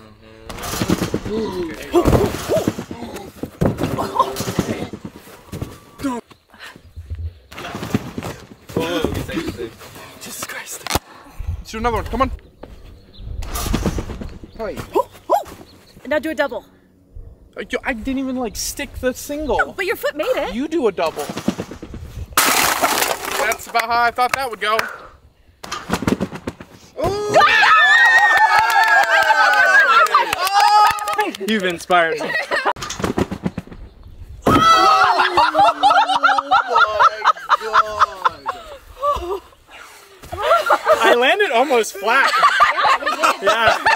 Jesus Christ. Let's do another one. Come on. Now do a double. I didn't even like stick the single. No, but your foot made it. You do a double. That's about how I thought that would go. You've inspired me. I landed almost flat. Yeah.